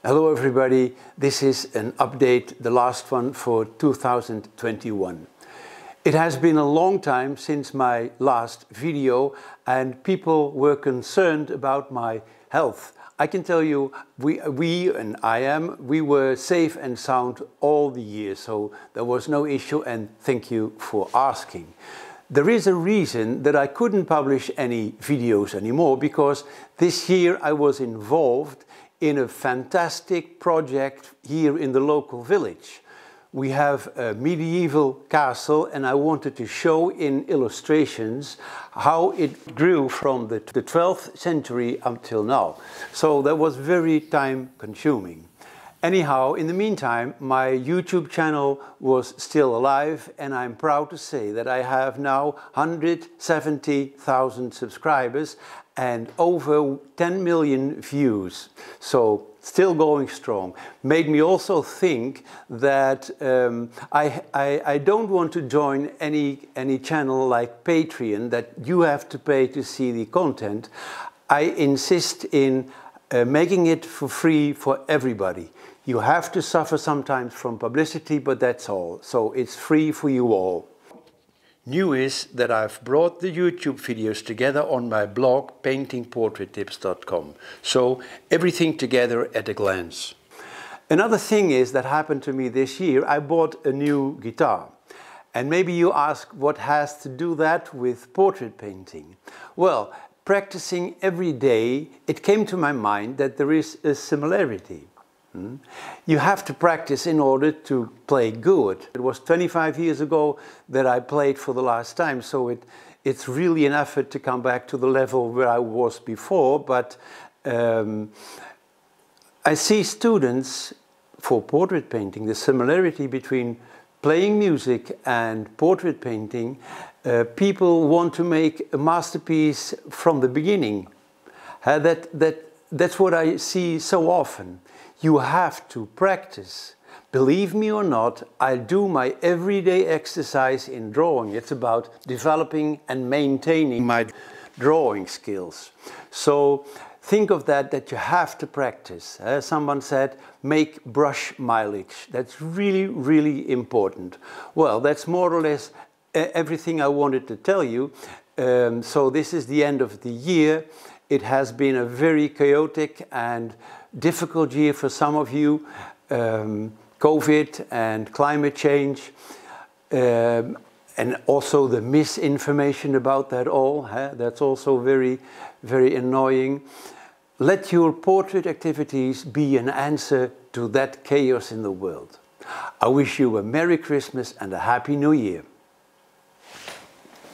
Hello everybody, this is an update, the last one for 2021. It has been a long time since my last video and people were concerned about my health. I can tell you, we were safe and sound all the year, so there was no issue, and thank you for asking. There is a reason that I couldn't publish any videos anymore, because this year I was involved in a fantastic project here in the local village. We have a medieval castle, and I wanted to show in illustrations how it grew from the 12th century until now. So that was very time consuming. Anyhow, in the meantime, my YouTube channel was still alive, and I'm proud to say that I have now 170,000 subscribers and over 10 million views. So still going strong. Made me also think that I don't want to join any channel like Patreon that you have to pay to see the content. I insist in making it for free for everybody. You have to suffer sometimes from publicity, but that's all. So it's free for you all. New is that I've brought the YouTube videos together on my blog paintingportraittips.com. So everything together at a glance. Another thing is that happened to me this year. I bought a new guitar. And maybe you ask, what has to do that with portrait painting? Well, practicing every day, it came to my mind that there is a similarity. You have to practice in order to play good. It was 25 years ago that I played for the last time, so it's really an effort to come back to the level where I was before, but I see students for portrait painting, the similarity between playing music and portrait painting. People want to make a masterpiece from the beginning. That's what I see so often. You have to practice. Believe me or not, I do my everyday exercise in drawing. It's about developing and maintaining my drawing skills. So think of that you have to practice. Someone said, make brush mileage. That's really, really important. Well, that's more or less everything I wanted to tell you. So this is the end of the year. It has been a very chaotic and difficult year for some of you. COVID and climate change, and also the misinformation about that all. That's also very, very annoying. Let your portrait activities be an answer to that chaos in the world. I wish you a Merry Christmas and a Happy New Year.